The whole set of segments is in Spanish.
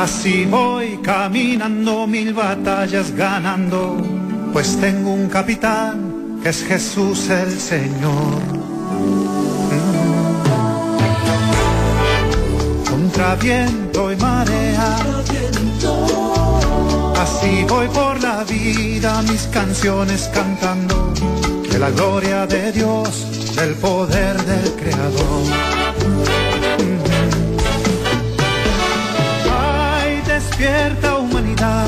Así voy caminando, 1000 batallas ganando, pues tengo un capitán que es Jesús el Señor. Contra viento y marea, así voy por la vida, mis canciones cantando de la gloria de Dios, del poder del Creador. Ay, despierta humanidad,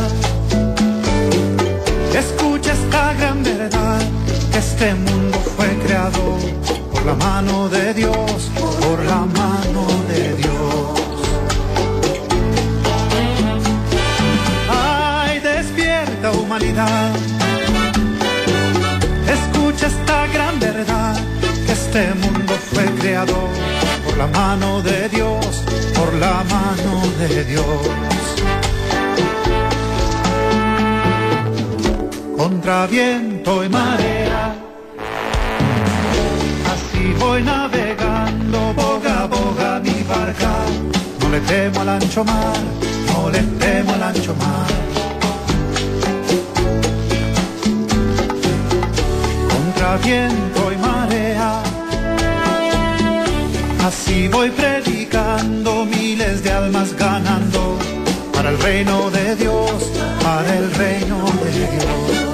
escucha esta gran verdad, que este mundo fue creado por la mano de Dios, por la mano de Dios. Ay, despierta humanidad, escucha esta gran verdad, que este mundo fue creado por la mano de Dios, por la mano de Dios. Contra viento y marea, así voy navegando, boga a boga mi barca. No le temo al ancho mar, no le temo al ancho mar. Contra viento y marea, así voy predicando, miles de almas ganando, para el reino de Dios, para el reino de Dios.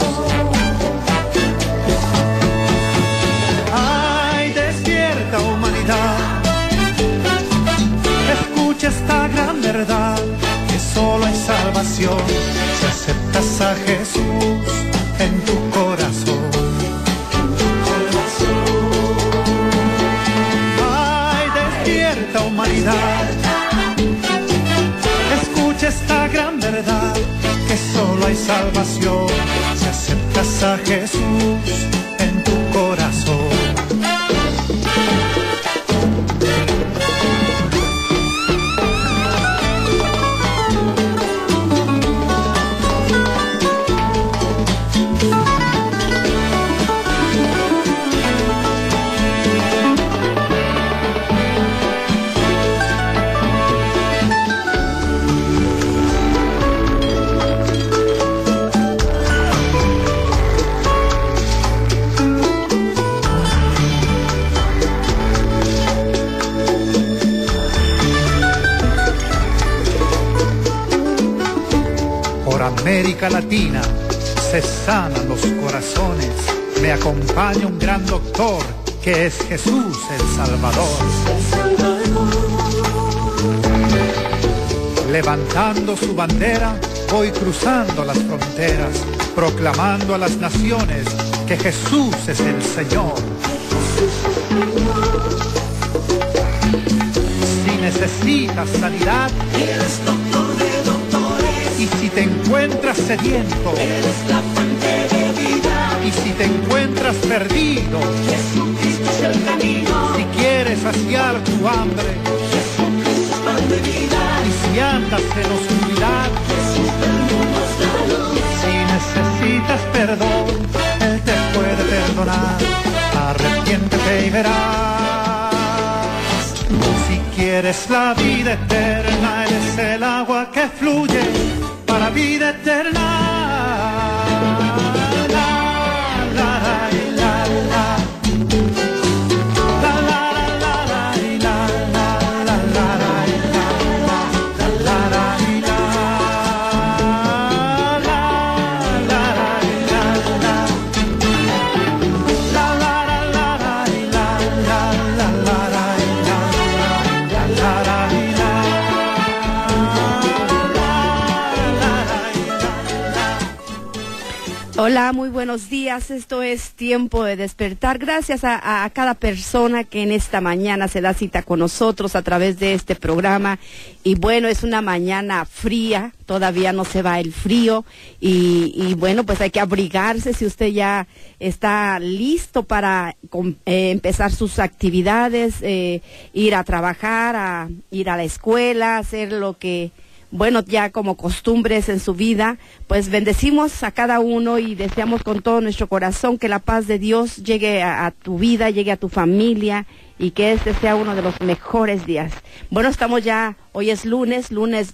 Ay, despierta humanidad, escucha esta gran verdad, que solo hay salvación si aceptas a Jesús en tu corazón. Ay, despierta humanidad, escucha esta gran verdad, que solo hay salvación si aceptas a Jesús en tu corazón. América Latina se sanan los corazones, me acompaña un gran doctor que es Jesús el Salvador. Levantando su bandera, voy cruzando las fronteras, proclamando a las naciones que Jesús es el Señor. Si necesitas sanidad, eres doctor de doctores. Y si te encuentras sediento, eres la fuente de vida. Y si te encuentras perdido, Jesucristo es el camino. Si quieres saciar tu hambre, Jesucristo es pan de vida. Y si andas en oscuridad, Jesús del mundo es la luz. Si necesitas perdón, Él te puede perdonar. Arrepiéntete y verás. Si quieres la vida eterna, Él es el agua que fluye para vida eterna. Hola, muy buenos días. Esto es Tiempo de Despertar. Gracias a cada persona que en esta mañana se da cita con nosotros a través de este programa. Y bueno, es una mañana fría, todavía no se va el frío. Y bueno, pues hay que abrigarse si usted ya está listo para empezar sus actividades, ir a trabajar, ir a la escuela, hacer lo que... bueno, ya como costumbres en su vida, pues bendecimos a cada uno y deseamos con todo nuestro corazón que la paz de Dios llegue a tu vida, llegue a tu familia y que este sea uno de los mejores días. Bueno, estamos ya, hoy es lunes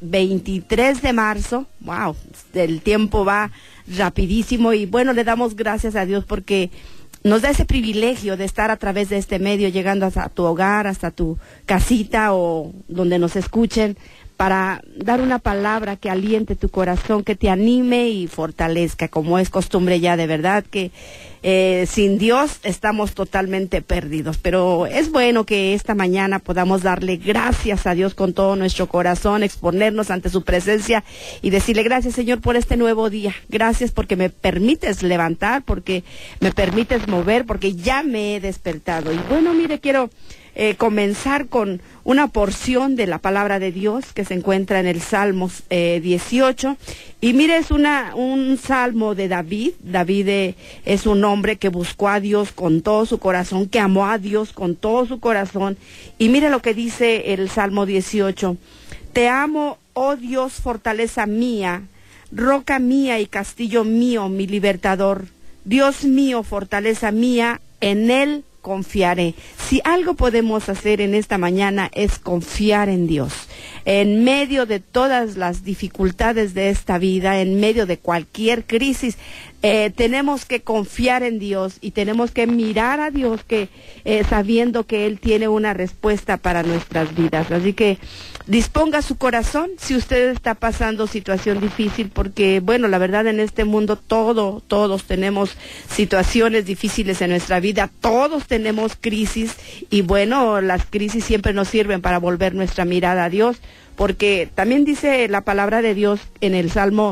23 de marzo, wow, el tiempo va rapidísimo y bueno, le damos gracias a Dios porque nos da ese privilegio de estar a través de este medio, llegando hasta tu hogar, hasta tu casita o donde nos escuchen, para dar una palabra que aliente tu corazón, que te anime y fortalezca, como es costumbre ya, de verdad que sin Dios estamos totalmente perdidos, pero es bueno que esta mañana podamos darle gracias a Dios con todo nuestro corazón, exponernos ante su presencia y decirle gracias, Señor, por este nuevo día, gracias porque me permites levantar, porque me permites mover, porque ya me he despertado. Y bueno, mire, quiero comenzar con una porción de la palabra de Dios que se encuentra en el Salmos 18. Y mire, es un salmo de David. David es un hombre que buscó a Dios con todo su corazón, que amó a Dios con todo su corazón. Y mire lo que dice el Salmo 18. Te amo, oh Dios, fortaleza mía, roca mía y castillo mío, mi libertador. Dios mío, fortaleza mía, en él confiaré. Si algo podemos hacer en esta mañana es confiar en Dios. En medio de todas las dificultades de esta vida, en medio de cualquier crisis, tenemos que confiar en Dios y tenemos que mirar a Dios sabiendo que Él tiene una respuesta para nuestras vidas. Así que disponga su corazón si usted está pasando situación difícil, porque bueno, la verdad en este mundo todos tenemos situaciones difíciles en nuestra vida, todos tenemos crisis y bueno, las crisis siempre nos sirven para volver nuestra mirada a Dios, porque también dice la palabra de Dios en el Salmo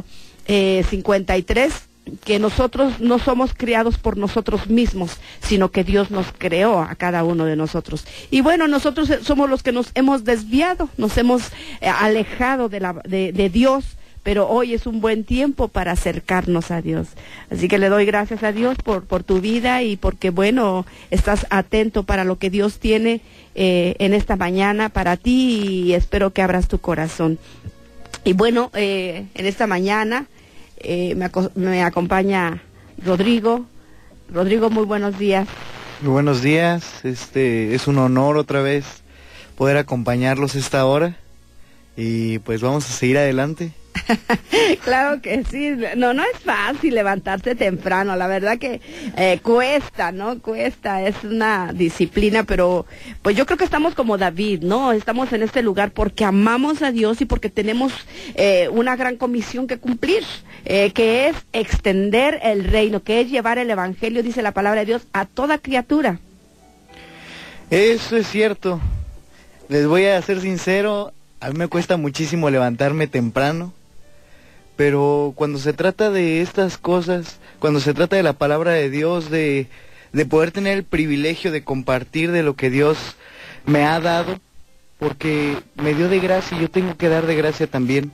53, que nosotros no somos criados por nosotros mismos, sino que Dios nos creó a cada uno de nosotros. Y bueno, nosotros somos los que nos hemos desviado, nos hemos alejado de Dios, pero hoy es un buen tiempo para acercarnos a Dios. Así que le doy gracias a Dios por tu vida y porque, bueno, estás atento para lo que Dios tiene en esta mañana para ti y espero que abras tu corazón. Y bueno, en esta mañana me acompaña Rodrigo. Rodrigo, muy buenos días. Muy buenos días, es un honor otra vez poder acompañarlos esta hora y pues vamos a seguir adelante. Claro que sí, no es fácil levantarse temprano, la verdad que cuesta, ¿no? Cuesta, es una disciplina, pero pues yo creo que estamos como David, ¿no? Estamos en este lugar porque amamos a Dios y porque tenemos una gran comisión que cumplir, que es extender el reino, que es llevar el evangelio, dice la palabra de Dios, a toda criatura. Eso es cierto, les voy a ser sincero, a mí me cuesta muchísimo levantarme temprano. Pero cuando se trata de estas cosas, cuando se trata de la palabra de Dios, de poder tener el privilegio de compartir de lo que Dios me ha dado, porque me dio de gracia y yo tengo que dar de gracia también,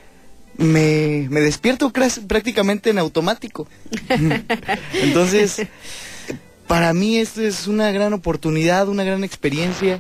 me despierto prácticamente en automático. Entonces, para mí esto es una gran oportunidad, una gran experiencia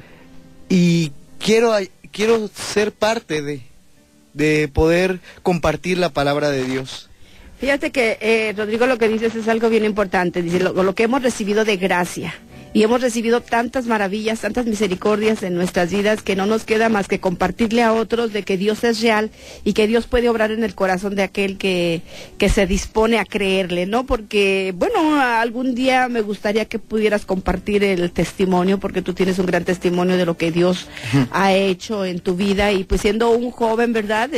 y quiero ser parte de poder compartir la palabra de Dios. Fíjate que, Rodrigo, lo que dices es algo bien importante. Dice, lo que hemos recibido de gracia. Y hemos recibido tantas maravillas, tantas misericordias en nuestras vidas que no nos queda más que compartirle a otros de que Dios es real y que Dios puede obrar en el corazón de aquel que se dispone a creerle, ¿no? Porque, bueno, algún día me gustaría que pudieras compartir el testimonio, porque tú tienes un gran testimonio de lo que Dios ha hecho en tu vida y pues siendo un joven, ¿verdad?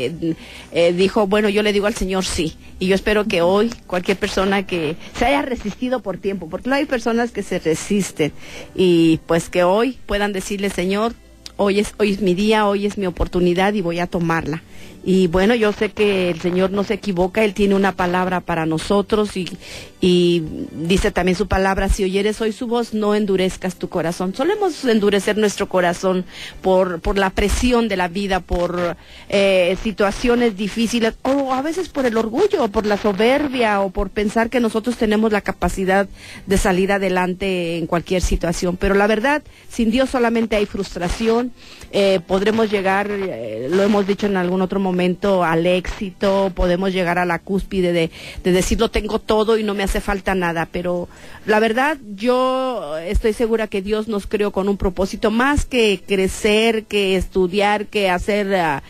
Dijo, bueno, yo le digo al Señor sí. Y yo espero que hoy cualquier persona que se haya resistido por tiempo, porque no hay personas que se resisten, y pues que hoy puedan decirle, Señor, hoy es mi día, hoy es mi oportunidad y voy a tomarla. Y bueno, yo sé que el Señor no se equivoca, Él tiene una palabra para nosotros y dice también su palabra, si oyeres hoy su voz, no endurezcas tu corazón. Solemos endurecer nuestro corazón por la presión de la vida, por situaciones difíciles, o a veces por el orgullo, o por la soberbia, o por pensar que nosotros tenemos la capacidad de salir adelante en cualquier situación. Pero la verdad, sin Dios solamente hay frustración, podremos llegar, lo hemos dicho en alguna otro momento al éxito, podemos llegar a la cúspide de decir lo tengo todo y no me hace falta nada, pero la verdad yo estoy segura que Dios nos creó con un propósito más que crecer, que estudiar, que hacer,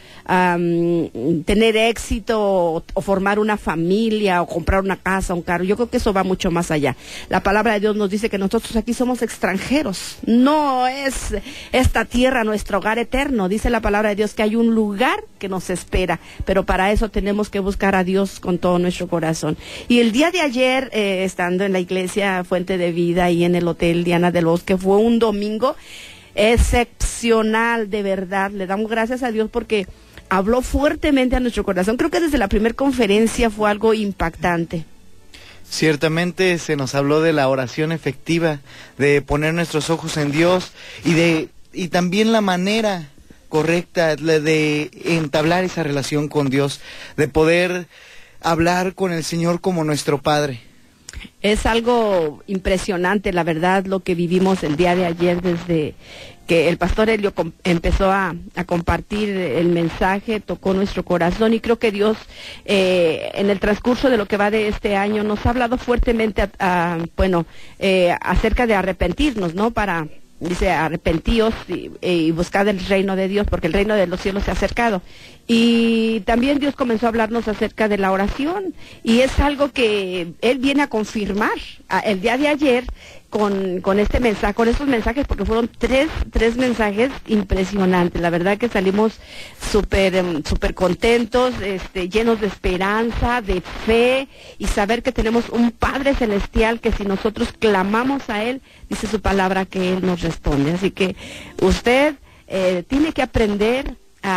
tener éxito o formar una familia o comprar una casa, un carro. Yo creo que eso va mucho más allá. La palabra de Dios nos dice que nosotros aquí somos extranjeros, no es esta tierra nuestro hogar eterno. Dice la palabra de Dios que hay un lugar que nos espera, pero para eso tenemos que buscar a Dios con todo nuestro corazón. Y el día de ayer, estando en la iglesia Fuente de Vida y en el Hotel Diana del Bosque, fue un domingo excepcional, de verdad. Le damos gracias a Dios porque habló fuertemente a nuestro corazón. Creo que desde la primera conferencia fue algo impactante. Ciertamente se nos habló de la oración efectiva, de poner nuestros ojos en Dios y también la manera correcta de entablar esa relación con Dios, de poder hablar con el Señor como nuestro Padre. Es algo impresionante, la verdad, lo que vivimos el día de ayer, desde que el pastor Helio empezó a compartir el mensaje, tocó nuestro corazón, y creo que Dios, en el transcurso de lo que va de este año, nos ha hablado fuertemente, acerca de arrepentirnos, ¿no? Dice, arrepentíos y buscad el reino de Dios, porque el reino de los cielos se ha acercado. Y también Dios comenzó a hablarnos acerca de la oración, y es algo que Él viene a confirmar el día de ayer con este mensaje, con estos mensajes, porque fueron tres mensajes impresionantes. La verdad que salimos súper contentos, llenos de esperanza, de fe, y saber que tenemos un Padre Celestial que si nosotros clamamos a Él, dice su palabra que Él nos responde. Así que usted tiene que aprender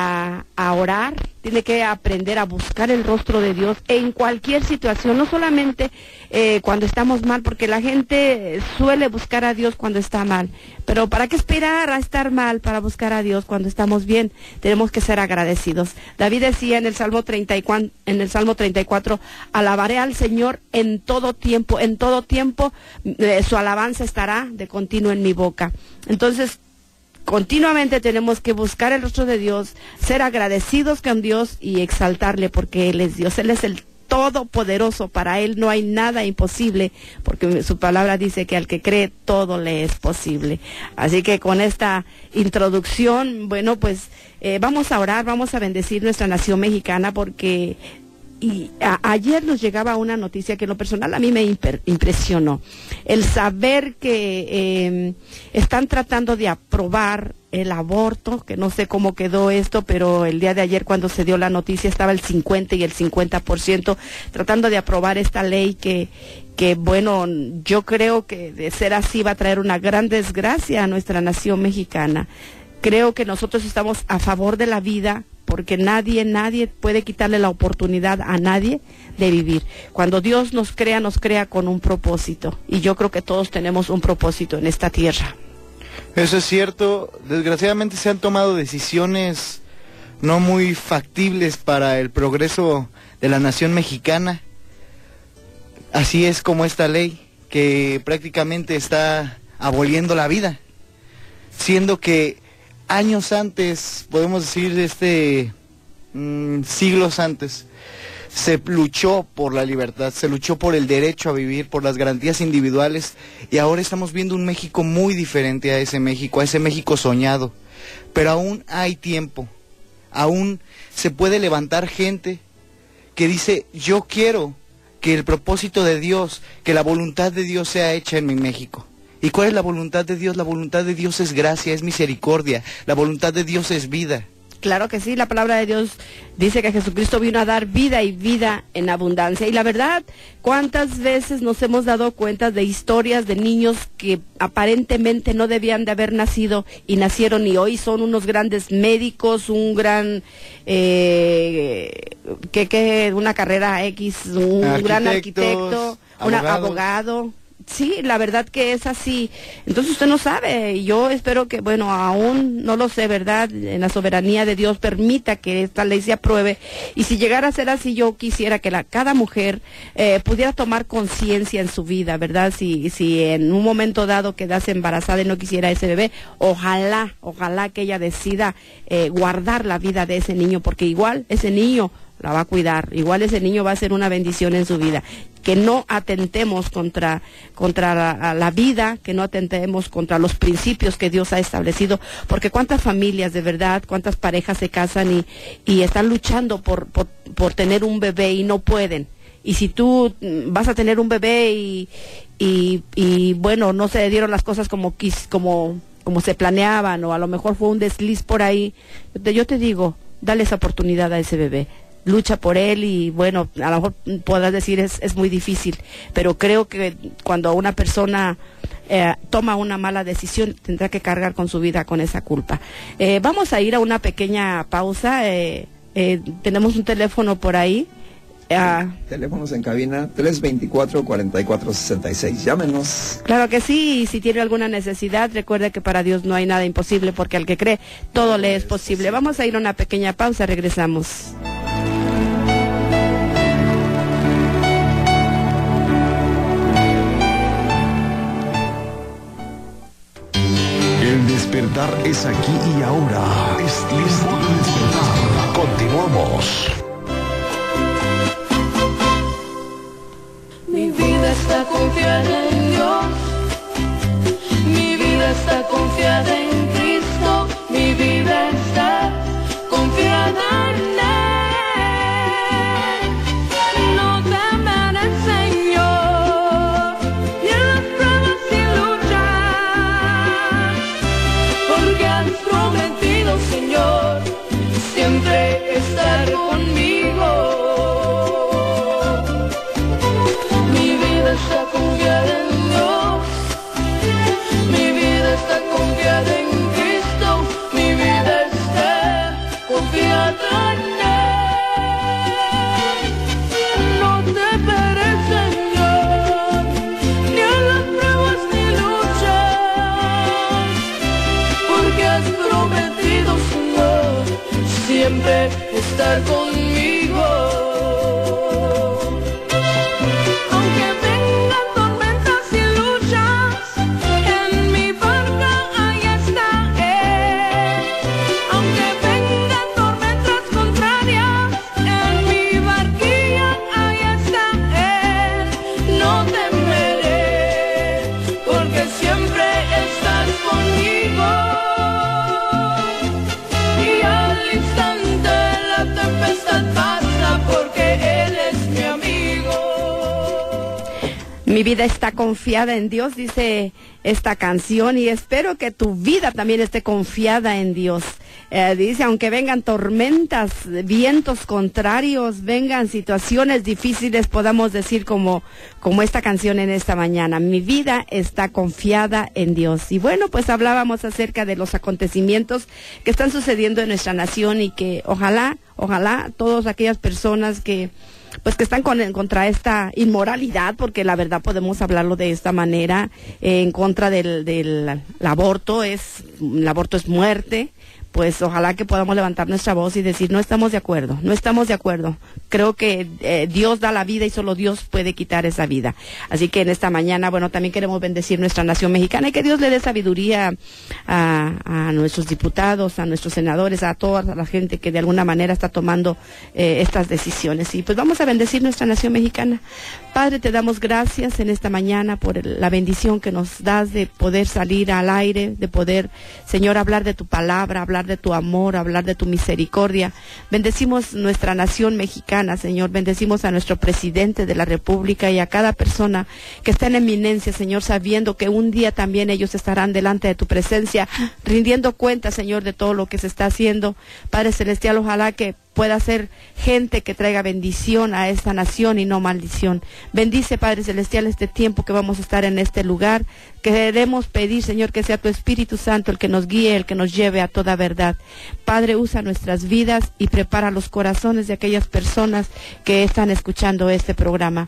a orar, tiene que aprender a buscar el rostro de Dios en cualquier situación, no solamente cuando estamos mal, porque la gente suele buscar a Dios cuando está mal, pero ¿para qué esperar a estar mal para buscar a Dios cuando estamos bien? Tenemos que ser agradecidos. David decía en el Salmo 34, alabaré al Señor en todo tiempo, su alabanza estará de continuo en mi boca. Entonces, continuamente tenemos que buscar el rostro de Dios, ser agradecidos con Dios y exaltarle, porque Él es Dios, Él es el Todopoderoso, para Él no hay nada imposible, porque su palabra dice que al que cree todo le es posible. Así que con esta introducción, vamos a orar, vamos a bendecir nuestra nación mexicana, porque ayer nos llegaba una noticia que en lo personal a mí me impresionó. El saber que están tratando de aprobar el aborto, que no sé cómo quedó esto, pero el día de ayer cuando se dio la noticia estaba el 50 y el 50% tratando de aprobar esta ley que yo creo que de ser así va a traer una gran desgracia a nuestra nación mexicana. Creo que nosotros estamos a favor de la vida, porque nadie puede quitarle la oportunidad a nadie de vivir. Cuando Dios nos crea con un propósito, y yo creo que todos tenemos un propósito en esta tierra. Eso es cierto. Desgraciadamente se han tomado decisiones no muy factibles para el progreso de la nación mexicana. Así es como esta ley, que prácticamente está aboliendo la vida, siendo que años antes, podemos decir siglos antes, se luchó por la libertad, se luchó por el derecho a vivir, por las garantías individuales, y ahora estamos viendo un México muy diferente a ese México soñado. Pero aún hay tiempo, aún se puede levantar gente que dice, yo quiero que el propósito de Dios, que la voluntad de Dios sea hecha en mi México. ¿Y cuál es la voluntad de Dios? La voluntad de Dios es gracia, es misericordia. La voluntad de Dios es vida. Claro que sí, la palabra de Dios dice que Jesucristo vino a dar vida y vida en abundancia. Y la verdad, ¿cuántas veces nos hemos dado cuenta de historias de niños que aparentemente no debían de haber nacido y nacieron, y hoy son unos grandes médicos, un gran, una carrera X, un gran arquitecto, un abogado? Sí, la verdad que es así. Entonces usted no sabe, y yo espero que, bueno, aún no lo sé, ¿verdad? En la soberanía de Dios permita que esta ley se apruebe, y si llegara a ser así, yo quisiera que cada mujer pudiera tomar conciencia en su vida, ¿verdad? Si en un momento dado quedase embarazada y no quisiera ese bebé, ojalá que ella decida guardar la vida de ese niño, porque igual ese niño la va a cuidar, igual ese niño va a ser una bendición en su vida. Que no atentemos contra la vida, que no atentemos contra los principios que Dios ha establecido, porque cuántas familias de verdad, cuántas parejas se casan y están luchando por tener un bebé y no pueden. Y si tú vas a tener un bebé y bueno, no se dieron las cosas como se planeaban, o a lo mejor fue un desliz por ahí, yo te digo, dale esa oportunidad a ese bebé. Lucha por él, y bueno, a lo mejor podrás decir es muy difícil, pero creo que cuando una persona toma una mala decisión, tendrá que cargar con su vida con esa culpa. Vamos a ir a una pequeña pausa. Tenemos un teléfono por ahí. Teléfonos en cabina 324-4466. Llámenos. Claro que sí, y si tiene alguna necesidad, recuerde que para Dios no hay nada imposible, porque al que cree todo le es posible. Vamos a ir a una pequeña pausa, regresamos. El despertar es aquí y ahora. Es tiempo de despertar. Continuamos. Mi vida está confiada en Dios, mi vida está confiada en Cristo, mi vida está confiada en Él. No temeré, Señor, y en las pruebas y luchas, porque has prometido, Señor, siempre estar conmigo. Está confiada en Dios, mi vida está confiada en Cristo, mi vida está confiada en Él. No temeré, Señor, ni a las pruebas ni luchas, porque has prometido, Señor, siempre estar conmigo. Mi vida está confiada en Dios, dice esta canción, y espero que tu vida también esté confiada en Dios. Dice, aunque vengan tormentas, vientos contrarios, vengan situaciones difíciles, podamos decir como esta canción en esta mañana, mi vida está confiada en Dios. Y bueno, pues hablábamos acerca de los acontecimientos que están sucediendo en nuestra nación, y que ojalá todas aquellas personas que están contra esta inmoralidad, porque la verdad podemos hablarlo de esta manera, en contra del aborto. El aborto es muerte. Pues ojalá que podamos levantar nuestra voz y decir, no estamos de acuerdo. Creo que Dios da la vida y solo Dios puede quitar esa vida. Así que en esta mañana, bueno, también queremos bendecir nuestra nación mexicana, y que Dios le dé sabiduría a nuestros diputados, a nuestros senadores, a toda la gente que de alguna manera está tomando estas decisiones. Y pues vamos a bendecir nuestra nación mexicana. Padre, te damos gracias en esta mañana por la bendición que nos das de poder salir al aire, de poder, Señor, hablar de tu palabra, hablar de tu amor, hablar de tu misericordia. Bendecimos nuestra nación mexicana, Señor. Bendecimos a nuestro presidente de la República y a cada persona que está en eminencia, Señor, sabiendo que un día también ellos estarán delante de tu presencia, rindiendo cuenta, Señor, de todo lo que se está haciendo. Padre Celestial, ojalá que pueda ser gente que traiga bendición a esta nación y no maldición. Bendice, Padre Celestial, este tiempo que vamos a estar en este lugar. Queremos pedir, Señor, que sea tu Espíritu Santo el que nos guíe, el que nos lleve a toda verdad. Padre, usa nuestras vidas y prepara los corazones de aquellas personas que están escuchando este programa.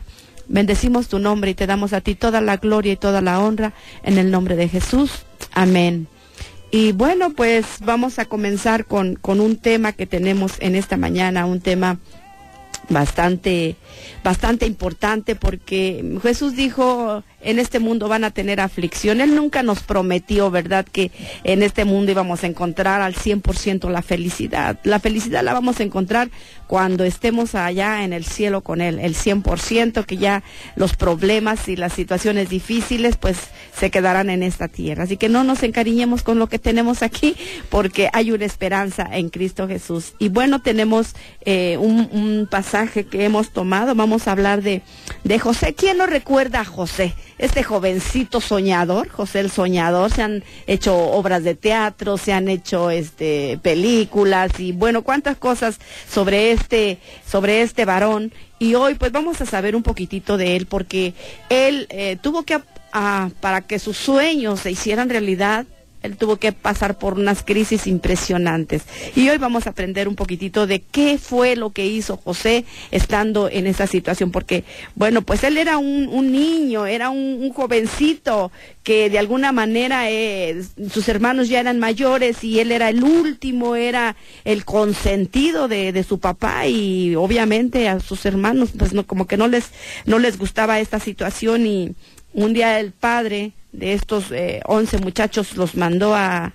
Bendecimos tu nombre y te damos a ti toda la gloria y toda la honra en el nombre de Jesús. Amén. Y bueno, pues vamos a comenzar con un tema que tenemos en esta mañana, un tema bastante importante, porque Jesús dijo, en este mundo van a tener aflicción. Él nunca nos prometió, ¿verdad?, que en este mundo íbamos a encontrar al 100% la felicidad. La felicidad la vamos a encontrar cuando estemos allá en el cielo con Él, el 100%, que ya los problemas y las situaciones difíciles pues se quedarán en esta tierra. Así que no nos encariñemos con lo que tenemos aquí, porque hay una esperanza en Cristo Jesús. Y bueno, tenemos un pasaje que hemos tomado. Vamos a hablar de José. ¿Quién no recuerda a José? Este jovencito soñador, José el soñador. Se han hecho obras de teatro, se han hecho películas y bueno, cuántas cosas sobre este varón. Y hoy pues vamos a saber un poquitito de él, porque él tuvo que, para que sus sueños se hicieran realidad, él tuvo que pasar por unas crisis impresionantes. Y hoy vamos a aprender un poquitito de qué fue lo que hizo José estando en esa situación. Porque, bueno, pues él era un niño, era un jovencito que de alguna manera sus hermanos ya eran mayores y él era el último, era el consentido de su papá, y obviamente a sus hermanos pues no, como que no les gustaba esta situación. Y un día el padre de estos 11 muchachos los mandó a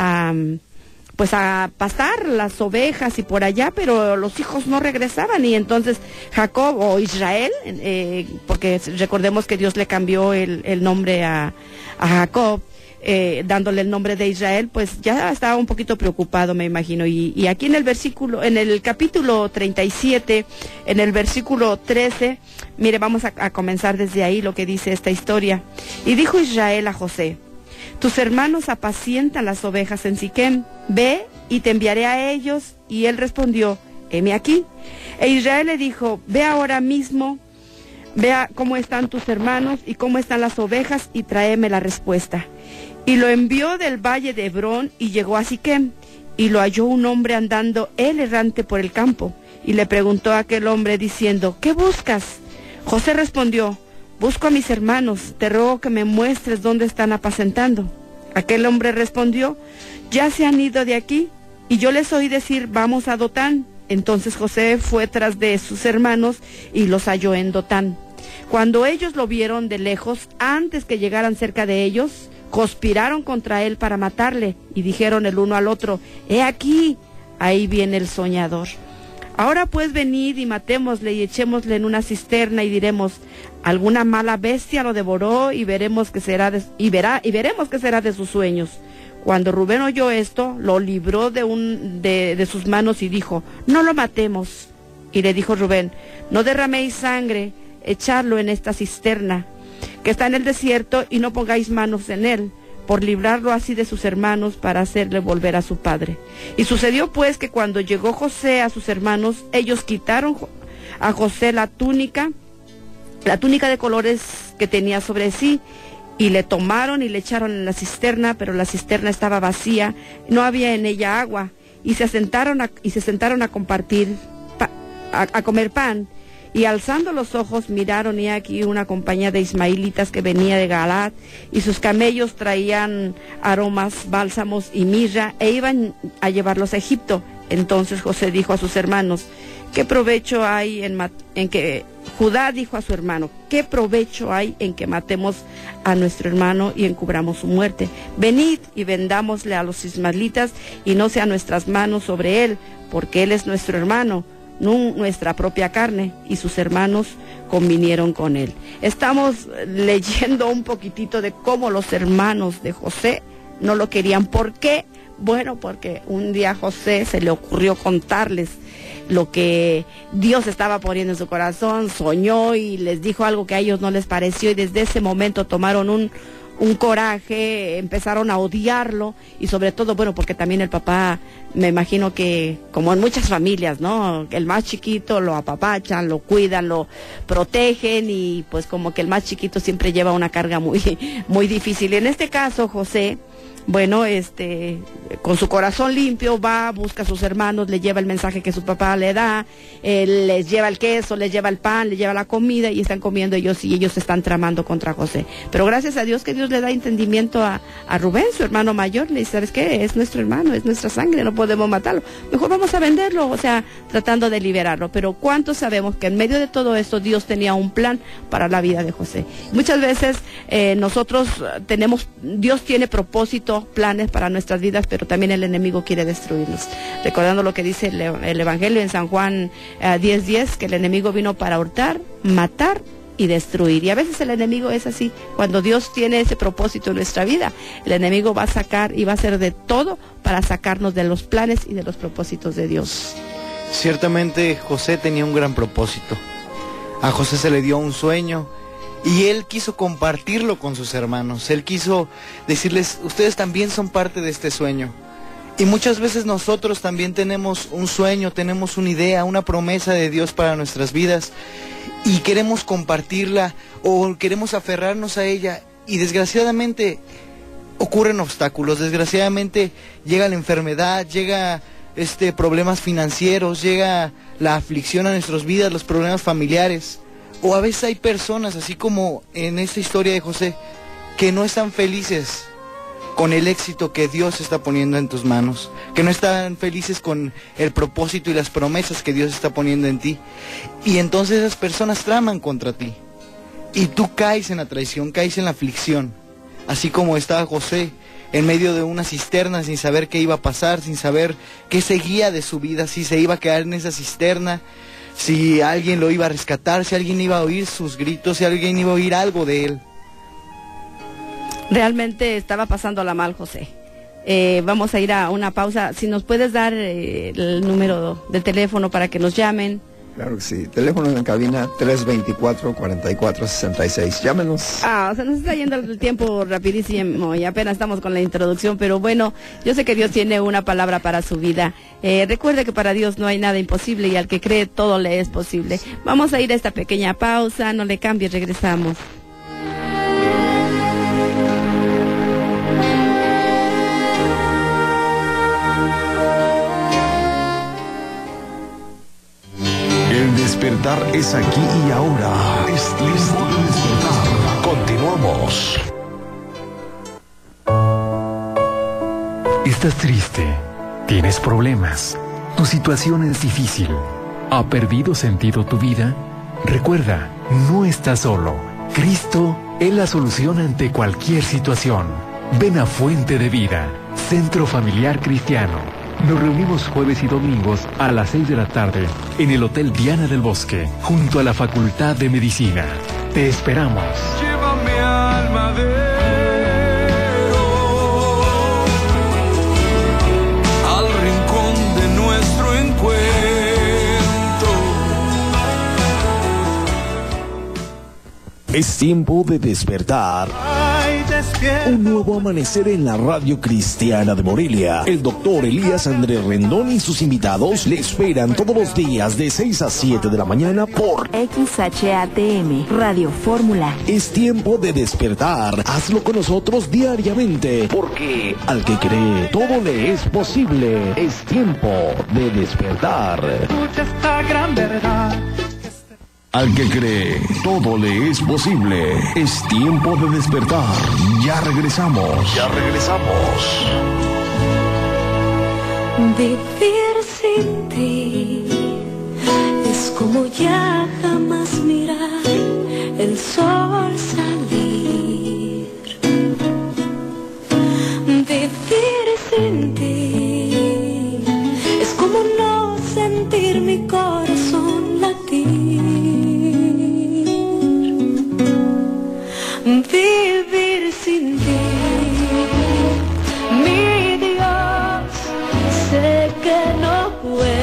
pastar las ovejas y por allá, pero los hijos no regresaban. Y entonces Jacob, o Israel, porque recordemos que Dios le cambió el nombre a Jacob, dándole el nombre de Israel, pues ya estaba un poquito preocupado, me imagino. Y aquí en el capítulo 37, en el versículo 13, mire, vamos a comenzar desde ahí lo que dice esta historia. Y dijo Israel a José: tus hermanos apacientan las ovejas en Siquem, ve y te enviaré a ellos. Y él respondió: heme aquí. E Israel le dijo: ve ahora mismo, vea cómo están tus hermanos y cómo están las ovejas, y tráeme la respuesta. Y lo envió del valle de Hebrón, y llegó a Siquem, y lo halló un hombre andando él errante por el campo. Y le preguntó a aquel hombre diciendo: ¿qué buscas? José respondió: busco a mis hermanos, te ruego que me muestres dónde están apacentando. Aquel hombre respondió: ya se han ido de aquí, y yo les oí decir: vamos a Dotán. Entonces José fue tras de sus hermanos y los halló en Dotán. Cuando ellos lo vieron de lejos, antes que llegaran cerca de ellos, conspiraron contra él para matarle, y dijeron el uno al otro: he aquí, ahí viene el soñador. Ahora pues venid y matémosle y echémosle en una cisterna, y diremos: alguna mala bestia lo devoró, y veremos qué será veremos qué será de sus sueños. Cuando Rubén oyó esto, lo libró de sus manos y dijo: no lo matemos. Y le dijo Rubén: no derraméis sangre, echadlo en esta cisterna que está en el desierto, y no pongáis manos en él, por librarlo así de sus hermanos, para hacerle volver a su padre. Y sucedió pues que cuando llegó José a sus hermanos, ellos quitaron a José la túnica de colores que tenía sobre sí, y le tomaron y le echaron en la cisterna, pero la cisterna estaba vacía, no había en ella agua, y se sentaron a compartir, a comer pan. Y alzando los ojos miraron, y aquí una compañía de ismaelitas que venía de Galaad, y sus camellos traían aromas, bálsamos y mirra, e iban a llevarlos a Egipto. Entonces José dijo a sus hermanos: ¿qué provecho hay Judá dijo a su hermano: ¿qué provecho hay en que matemos a nuestro hermano y encubramos su muerte? Venid y vendámosle a los ismaelitas, y no sea nuestras manos sobre él, porque él es nuestro hermano, no nuestra propia carne. Y sus hermanos convinieron con él. Estamos leyendo un poquitito de cómo los hermanos de José no lo querían. ¿Por qué? Bueno, porque un día a José se le ocurrió contarles lo que Dios estaba poniendo en su corazón, soñó y les dijo algo que a ellos no les pareció, y desde ese momento tomaron un coraje, empezaron a odiarlo, y sobre todo, bueno, porque también el papá, me imagino que, como en muchas familias, ¿no?, el más chiquito lo apapachan, lo cuidan, lo protegen, y pues como que el más chiquito siempre lleva una carga muy, muy difícil. Y en este caso, José, bueno, con su corazón limpio va, busca a sus hermanos, le lleva el mensaje que su papá le da, les lleva el queso, les lleva el pan, les lleva la comida y están comiendo ellos y ellos están tramando contra José. Pero gracias a Dios que Dios le da entendimiento a Rubén, su hermano mayor, le dice, ¿sabes qué? Es nuestro hermano, es nuestra sangre, no podemos matarlo, mejor vamos a venderlo, o sea, tratando de liberarlo. Pero ¿cuántos sabemos que en medio de todo esto Dios tenía un plan para la vida de José? Muchas veces nosotros Dios tiene propósito, planes para nuestras vidas, pero también el enemigo quiere destruirnos. Recordando lo que dice el Evangelio en San Juan 10:10, que el enemigo vino para hurtar, matar y destruir. Y a veces el enemigo es así. Cuando Dios tiene ese propósito en nuestra vida, el enemigo va a sacar y va a hacer de todo para sacarnos de los planes y de los propósitos de Dios. Ciertamente José tenía un gran propósito. A José se le dio un sueño y él quiso compartirlo con sus hermanos. Él quiso decirles, ustedes también son parte de este sueño. Y muchas veces nosotros también tenemos un sueño, tenemos una idea, una promesa de Dios para nuestras vidas y queremos compartirla o queremos aferrarnos a ella y desgraciadamente ocurren obstáculos, desgraciadamente llega la enfermedad, llega problemas financieros, llega la aflicción a nuestras vidas, los problemas familiares. O a veces hay personas, así como en esta historia de José, que no están felices con el éxito que Dios está poniendo en tus manos, que no están felices con el propósito y las promesas que Dios está poniendo en ti. Y entonces esas personas traman contra ti. Y tú caes en la traición, caes en la aflicción. Así como estaba José en medio de una cisterna sin saber qué iba a pasar, sin saber qué seguía de su vida, si se iba a quedar en esa cisterna, si alguien lo iba a rescatar, si alguien iba a oír sus gritos, si alguien iba a oír algo de él. Realmente estaba pasándola mal José. Vamos a ir a una pausa. Si nos puedes dar el número de teléfono para que nos llamen. Claro que sí. Teléfono en cabina 324-4466. Llámenos. Se nos está yendo el tiempo rapidísimo y apenas estamos con la introducción, pero bueno, yo sé que Dios tiene una palabra para su vida. Recuerde que para Dios no hay nada imposible y al que cree todo le es posible. Vamos a ir a esta pequeña pausa, no le cambies, regresamos. El despertar es aquí y ahora. Es tiempo de despertar. Continuamos. ¿Estás triste? ¿Tienes problemas? ¿Tu situación es difícil? ¿Ha perdido sentido tu vida? Recuerda, no estás solo. Cristo es la solución ante cualquier situación. Ven a Fuente de Vida, Centro Familiar Cristiano. Nos reunimos jueves y domingos a las 6 de la tarde en el Hotel Diana del Bosque, junto a la Facultad de Medicina. Te esperamos. Llévame al madero, al rincón de nuestro encuentro. Es tiempo de despertar. Un nuevo amanecer en la Radio Cristiana de Morelia. El doctor Elías Andrés Rendón y sus invitados le esperan todos los días de 6 a 7 de la mañana por XHATM, Radio Fórmula. Es tiempo de despertar. Hazlo con nosotros diariamente, porque al que cree todo le es posible. Es tiempo de despertar. Escucha esta gran verdad. Al que cree, todo le es posible. Es tiempo de despertar. Ya regresamos. Ya regresamos. Vivir sin ti es como ya jamás mirar el sol salir. Vivir sin ti es como no sentir mi corazón latir. Vivir sin ti, mi Dios, sé que no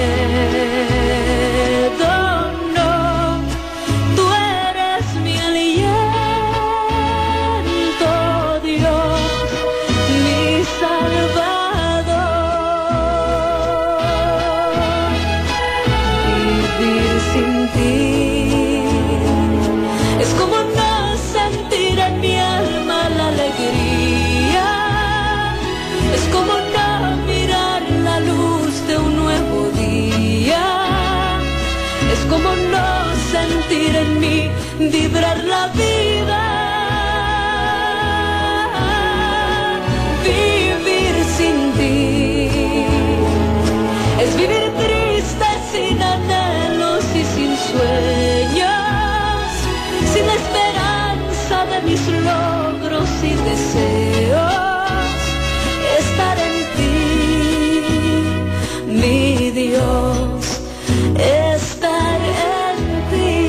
puedo, no, tú eres mi aliento, Dios, mi Salvador. Vivir sin ti es como no sentir en mi alma la alegría de mis logros y deseos, estar en ti, mi Dios, estar en ti.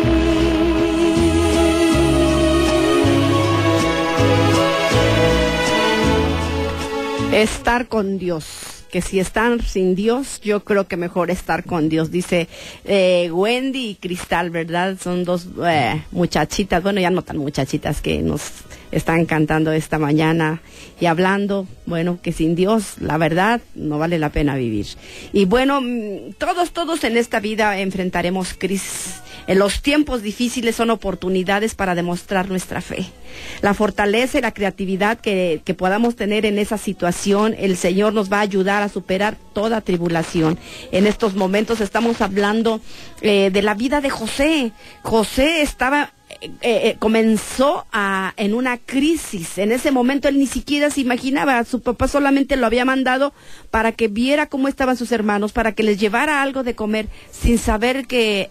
Estar con Dios. Que si están sin Dios, yo creo que mejor estar con Dios, dice Wendy y Cristal, ¿verdad? Son dos muchachitas, bueno, ya no tan muchachitas, que nos están cantando esta mañana y hablando, bueno, que sin Dios, la verdad, no vale la pena vivir. Y bueno, todos en esta vida enfrentaremos crisis. En los tiempos difíciles son oportunidades para demostrar nuestra fe. La fortaleza y la creatividad que podamos tener en esa situación, el Señor nos va a ayudar a superar toda tribulación. En estos momentos estamos hablando de la vida de José. José comenzó en una crisis. En ese momento él ni siquiera se imaginaba, su papá solamente lo había mandado para que viera cómo estaban sus hermanos, para que les llevara algo de comer, sin saber que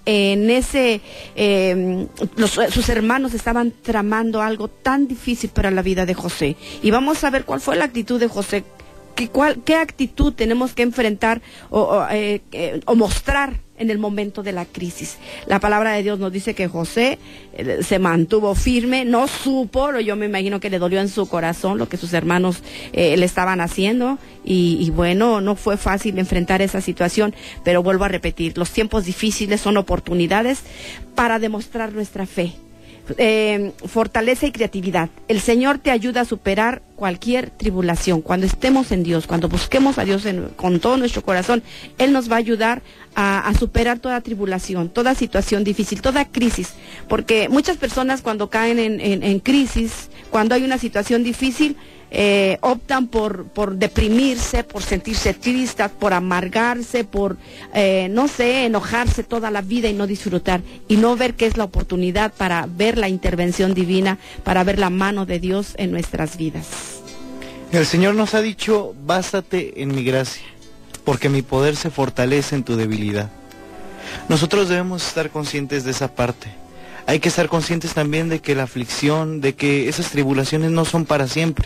sus hermanos estaban tramando algo tan difícil para la vida de José. Y vamos a ver cuál fue la actitud de José. ¿Qué actitud tenemos que enfrentar o mostrar en el momento de la crisis? La palabra de Dios nos dice que José se mantuvo firme, no supo, yo me imagino que le dolió en su corazón lo que sus hermanos le estaban haciendo, y bueno, no fue fácil enfrentar esa situación, pero vuelvo a repetir, los tiempos difíciles son oportunidades para demostrar nuestra fe. Fortaleza y creatividad. El Señor te ayuda a superar cualquier tribulación. Cuando estemos en Dios, cuando busquemos a Dios con todo nuestro corazón, Él nos va a ayudar a superar toda tribulación, toda situación difícil, toda crisis. Porque muchas personas cuando caen en crisis, cuando hay una situación difícil, optan por deprimirse, por sentirse tristes, por amargarse, por enojarse toda la vida y no disfrutar, y no ver que es la oportunidad para ver la intervención divina, para ver la mano de Dios en nuestras vidas. El Señor nos ha dicho: básate en mi gracia, porque mi poder se fortalece en tu debilidad. Nosotros debemos estar conscientes de esa parte. Hay que estar conscientes también de que la aflicción, de que esas tribulaciones no son para siempre,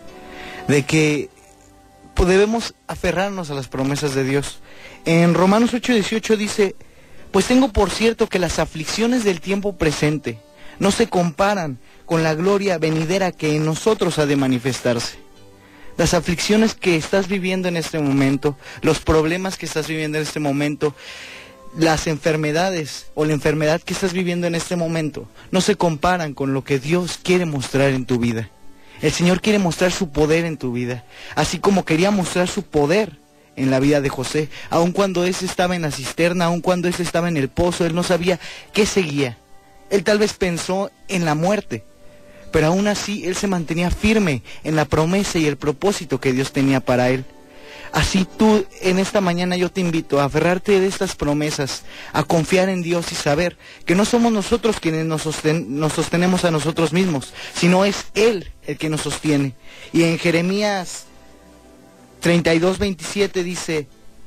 de que debemos aferrarnos a las promesas de Dios. En Romanos 8:18 dice: pues tengo por cierto que las aflicciones del tiempo presente no se comparan con la gloria venidera que en nosotros ha de manifestarse. Las aflicciones que estás viviendo en este momento, los problemas que estás viviendo en este momento, las enfermedades o la enfermedad que estás viviendo en este momento, no se comparan con lo que Dios quiere mostrar en tu vida. El Señor quiere mostrar su poder en tu vida, así como quería mostrar su poder en la vida de José. Aun cuando él estaba en la cisterna, aun cuando él estaba en el pozo, él no sabía qué seguía. Él tal vez pensó en la muerte, pero aún así él se mantenía firme en la promesa y el propósito que Dios tenía para él. Así tú, en esta mañana yo te invito a aferrarte de estas promesas, a confiar en Dios y saber que no somos nosotros quienes nos sostenemos a nosotros mismos, sino es Él el que nos sostiene. Y en Jeremías 32:27 dice: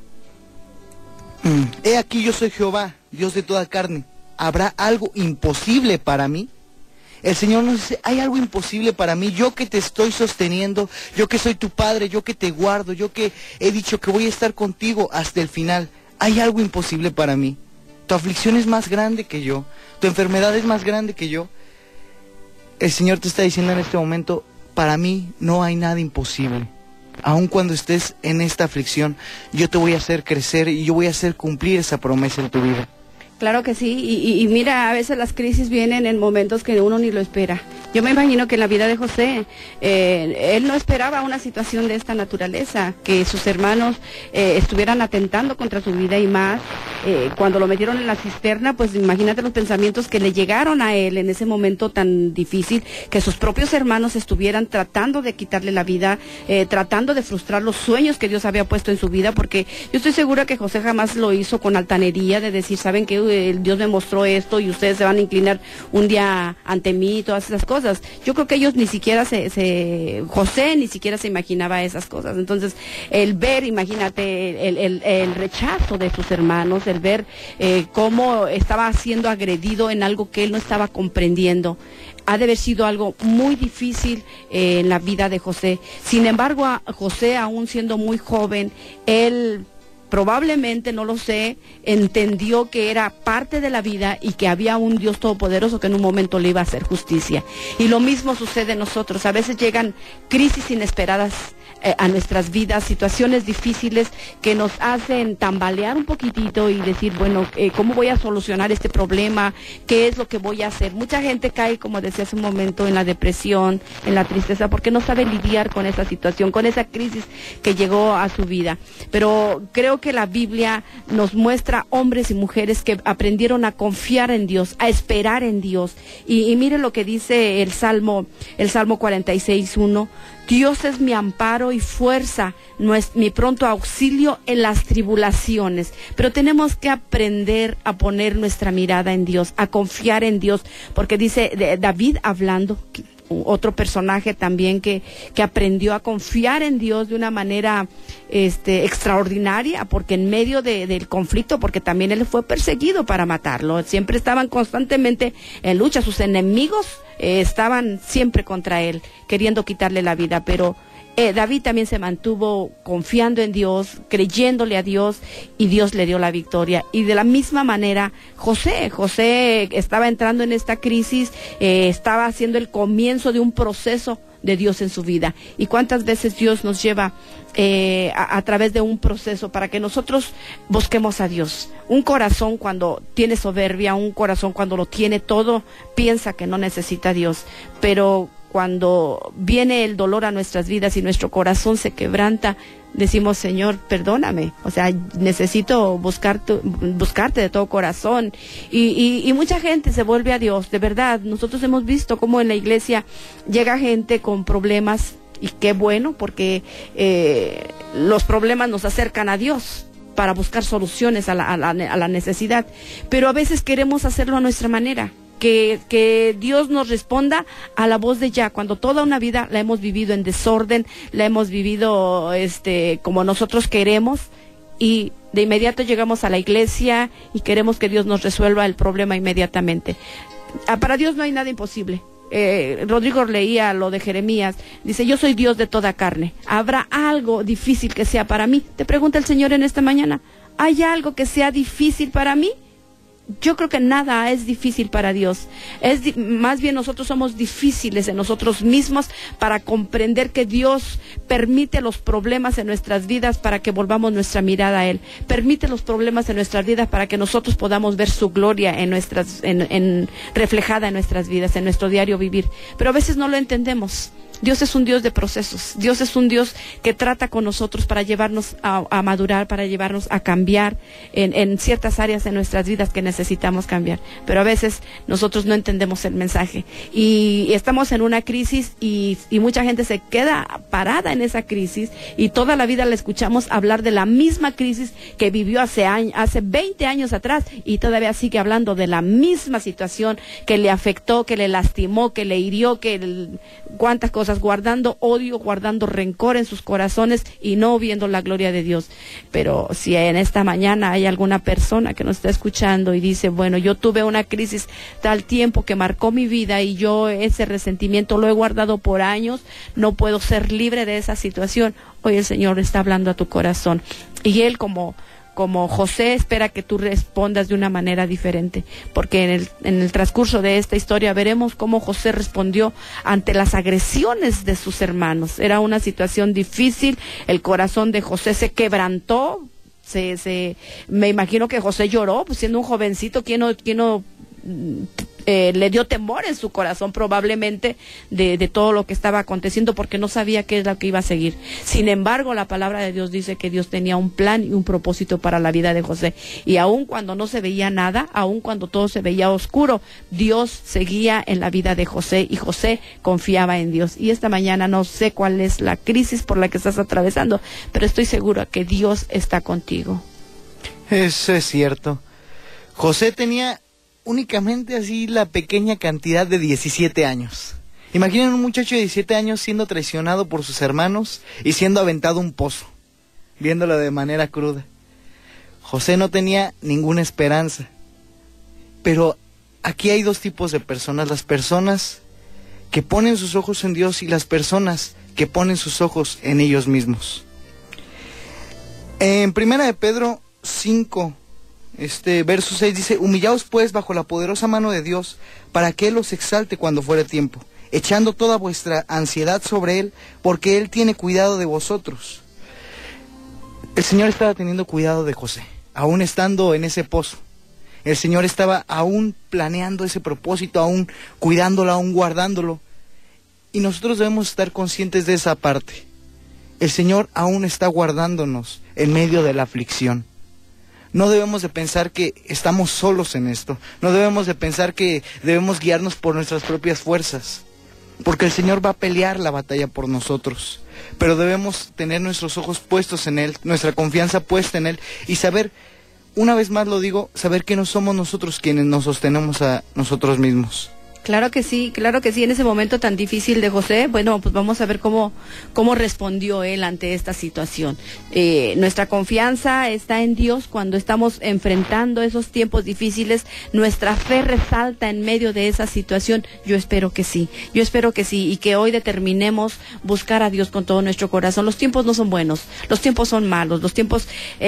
he aquí yo soy Jehová, Dios de toda carne, ¿habrá algo imposible para mí? El Señor nos dice: hay algo imposible para mí, yo que te estoy sosteniendo, yo que soy tu Padre, yo que te guardo, yo que he dicho que voy a estar contigo hasta el final. Hay algo imposible para mí. Tu aflicción es más grande que yo, tu enfermedad es más grande que yo. El Señor te está diciendo en este momento: para mí no hay nada imposible. Aun cuando estés en esta aflicción, yo te voy a hacer crecer y yo voy a hacer cumplir esa promesa en tu vida. Claro que sí, y mira, a veces las crisis vienen en momentos que uno ni lo espera. Yo me imagino que en la vida de José, él no esperaba una situación de esta naturaleza, que sus hermanos estuvieran atentando contra su vida, y más cuando lo metieron en la cisterna. Pues imagínate los pensamientos que le llegaron a él en ese momento tan difícil, que sus propios hermanos estuvieran tratando de quitarle la vida, tratando de frustrar los sueños que Dios había puesto en su vida, porque yo estoy segura que José jamás lo hizo con altanería, de decir: saben que Dios me mostró esto y ustedes se van a inclinar un día ante mí, todas esas cosas. Yo creo que ellos ni siquiera José ni siquiera se imaginaba esas cosas. Entonces, el ver, imagínate, el rechazo de sus hermanos, el ver cómo estaba siendo agredido en algo que él no estaba comprendiendo. ha de haber sido algo muy difícil en la vida de José. Sin embargo, José, aún siendo muy joven, él probablemente, no lo sé, entendió que era parte de la vida y que había un Dios todopoderoso que en un momento le iba a hacer justicia. Y lo mismo sucede en nosotros. A veces llegan crisis inesperadas a nuestras vidas, situaciones difíciles que nos hacen tambalear un poquitito y decir, bueno, ¿cómo voy a solucionar este problema? ¿Qué es lo que voy a hacer? Mucha gente cae, como decía hace un momento, en la depresión, en la tristeza, porque no sabe lidiar con esa situación, con esa crisis que llegó a su vida. Pero creo que la Biblia nos muestra hombres y mujeres que aprendieron a confiar en Dios, a esperar en Dios. Y mire lo que dice el Salmo 46:1. Dios es mi amparo y fuerza, no es mi pronto auxilio en las tribulaciones. Pero tenemos que aprender a poner nuestra mirada en Dios, a confiar en Dios, porque dice David hablando, otro personaje también que aprendió a confiar en Dios de una manera extraordinaria, porque en medio del conflicto, porque también él fue perseguido para matarlo, siempre estaban constantemente en lucha, sus enemigos estaban siempre contra él, queriendo quitarle la vida, pero David también se mantuvo confiando en Dios, creyéndole a Dios, y Dios le dio la victoria. Y de la misma manera, José estaba entrando en esta crisis, estaba haciendo el comienzo de un proceso de Dios en su vida. Y cuántas veces Dios nos lleva a través de un proceso para que nosotros busquemos a Dios. Un corazón cuando tiene soberbia, un corazón cuando lo tiene todo, piensa que no necesita a Dios, pero cuando viene el dolor a nuestras vidas y nuestro corazón se quebranta, decimos, Señor, perdóname, o sea, necesito buscarte de todo corazón. Y mucha gente se vuelve a Dios, de verdad. Nosotros hemos visto cómo en la iglesia llega gente con problemas, y qué bueno, porque los problemas nos acercan a Dios para buscar soluciones a la necesidad, pero a veces queremos hacerlo a nuestra manera. Que Dios nos responda a la voz de ya, cuando toda una vida la hemos vivido en desorden, la hemos vivido como nosotros queremos, y de inmediato llegamos a la iglesia y queremos que Dios nos resuelva el problema inmediatamente. Para Dios no hay nada imposible. Rodrigo leía lo de Jeremías, dice, yo soy Dios de toda carne, ¿habrá algo difícil que sea para mí? Te pregunta el Señor en esta mañana, ¿hay algo que sea difícil para mí? Yo creo que nada es difícil para Dios. Más bien nosotros somos difíciles en nosotros mismos para comprender que Dios permite los problemas en nuestras vidas para que volvamos nuestra mirada a Él. Permite los problemas en nuestras vidas para que nosotros podamos ver su gloria reflejada en nuestras vidas, en nuestro diario vivir. Pero a veces no lo entendemos. Dios es un Dios de procesos. Dios es un Dios que trata con nosotros para llevarnos a madurar, para llevarnos a cambiar en ciertas áreas de nuestras vidas que necesitamos cambiar. Pero a veces nosotros no entendemos el mensaje y estamos en una crisis y mucha gente se queda parada en esa crisis y toda la vida le escuchamos hablar de la misma crisis que vivió hace 20 años atrás y todavía sigue hablando de la misma situación que le afectó, que le lastimó, que le hirió, cuántas cosas, guardando odio, guardando rencor en sus corazones y no viendo la gloria de Dios. Pero si en esta mañana hay alguna persona que nos está escuchando y dice, bueno, yo tuve una crisis tal tiempo que marcó mi vida y yo ese resentimiento lo he guardado por años, no puedo ser libre de esa situación, hoy el Señor está hablando a tu corazón y Él como José espera que tú respondas de una manera diferente, porque en el transcurso de esta historia veremos cómo José respondió ante las agresiones de sus hermanos. Era una situación difícil, el corazón de José se quebrantó, me imagino que José lloró, pues siendo un jovencito, ¿quién no le dio temor en su corazón probablemente de todo lo que estaba aconteciendo porque no sabía qué es lo que iba a seguir? Sin embargo, la palabra de Dios dice que Dios tenía un plan y un propósito para la vida de José, y aun cuando no se veía nada, aun cuando todo se veía oscuro, Dios seguía en la vida de José y José confiaba en Dios. Y esta mañana no sé cuál es la crisis por la que estás atravesando, pero estoy segura que Dios está contigo. Eso es cierto. José tenía únicamente así la pequeña cantidad de 17 años. Imaginen un muchacho de 17 años siendo traicionado por sus hermanos y siendo aventado a un pozo, viéndolo de manera cruda. José no tenía ninguna esperanza. Pero aquí hay dos tipos de personas: las personas que ponen sus ojos en Dios y las personas que ponen sus ojos en ellos mismos. En 1 de Pedro 5, verso 6 dice: humillaos pues bajo la poderosa mano de Dios, para que Él os exalte cuando fuere tiempo, echando toda vuestra ansiedad sobre Él, porque Él tiene cuidado de vosotros. El Señor estaba teniendo cuidado de José, aún estando en ese pozo. El Señor estaba aún planeando ese propósito, aún cuidándolo, aún guardándolo. Y nosotros debemos estar conscientes de esa parte. El Señor aún está guardándonos en medio de la aflicción. No debemos de pensar que estamos solos en esto. No debemos de pensar que debemos guiarnos por nuestras propias fuerzas. Porque el Señor va a pelear la batalla por nosotros. Pero debemos tener nuestros ojos puestos en Él, nuestra confianza puesta en Él y saber, una vez más lo digo, saber que no somos nosotros quienes nos sostenemos a nosotros mismos. Claro que sí, en ese momento tan difícil de José, bueno, pues vamos a ver cómo respondió él ante esta situación. Nuestra confianza está en Dios cuando estamos enfrentando esos tiempos difíciles, nuestra fe resalta en medio de esa situación. Yo espero que sí, y que hoy determinemos buscar a Dios con todo nuestro corazón. Los tiempos no son buenos, los tiempos son malos, los tiempos,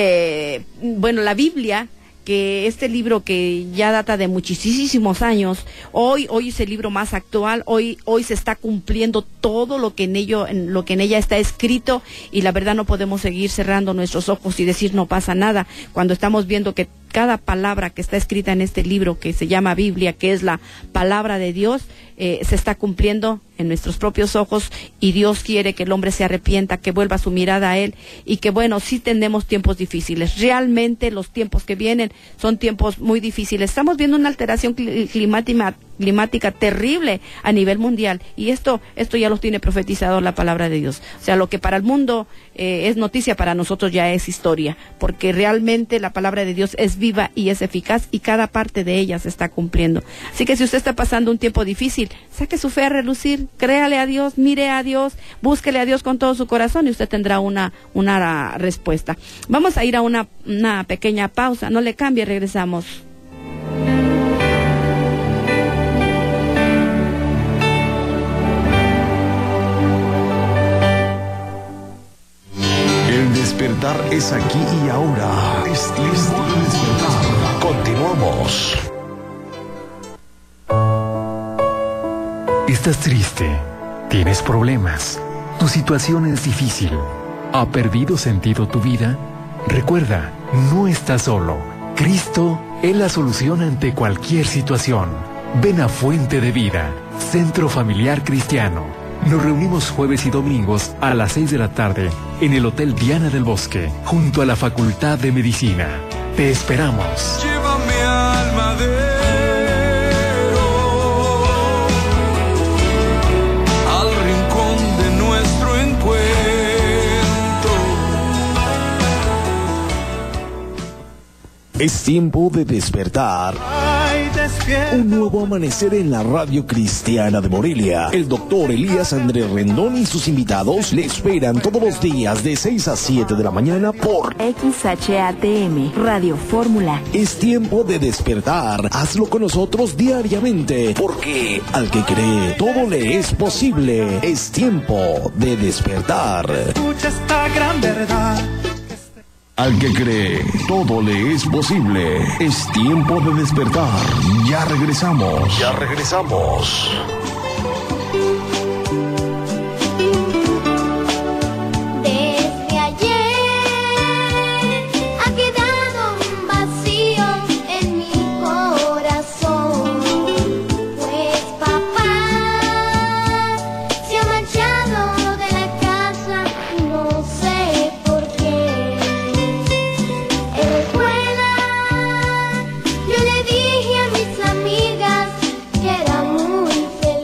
la Biblia, que este libro que ya data de muchísimos años, hoy es el libro más actual, hoy se está cumpliendo todo lo que en ella está escrito, y la verdad no podemos seguir cerrando nuestros ojos y decir no pasa nada, cuando estamos viendo que cada palabra que está escrita en este libro que se llama Biblia, que es la palabra de Dios, se está cumpliendo en nuestros propios ojos, y Dios quiere que el hombre se arrepienta, que vuelva su mirada a Él, y que sí tenemos tiempos difíciles. Realmente los tiempos que vienen son tiempos muy difíciles. Estamos viendo una alteración climática terrible a nivel mundial, y esto ya lo tiene profetizado la palabra de Dios. O sea, lo que para el mundo es noticia, para nosotros ya es historia, porque realmente la palabra de Dios es viva y es eficaz, y cada parte de ella se está cumpliendo. Así que si usted está pasando un tiempo difícil, saque su fe a relucir, créale a Dios, mire a Dios, búsquele a Dios con todo su corazón, y usted tendrá una respuesta. Vamos a ir a una pequeña pausa, no le cambie, regresamos. El despertar es aquí y ahora. Es tiempo de despertar. Continuamos. ¿Estás triste? ¿Tienes problemas? ¿Tu situación es difícil? ¿Ha perdido sentido tu vida? Recuerda, no estás solo. Cristo es la solución ante cualquier situación. Ven a Fuente de Vida, Centro Familiar Cristiano. Nos reunimos jueves y domingos a las 6 de la tarde en el Hotel Diana del Bosque, junto a la Facultad de Medicina. Te esperamos. Llévame al madero, al rincón de nuestro encuentro. Es tiempo de despertar. Un nuevo amanecer en la Radio Cristiana de Morelia. El doctor Elías Andrés Rendón y sus invitados le esperan todos los días de 6 a 7 de la mañana por XHATM, Radio Fórmula. Es tiempo de despertar. Hazlo con nosotros diariamente, porque al que cree todo le es posible. Es tiempo de despertar. Escucha esta gran verdad. Al que cree, todo le es posible. Es tiempo de despertar. Ya regresamos. Desde ayer ha quedado un vacío en mi corazón, pues papá se ha marchado de la casa, no sé por qué. En la escuela yo le dije a mis amigas que era muy feliz.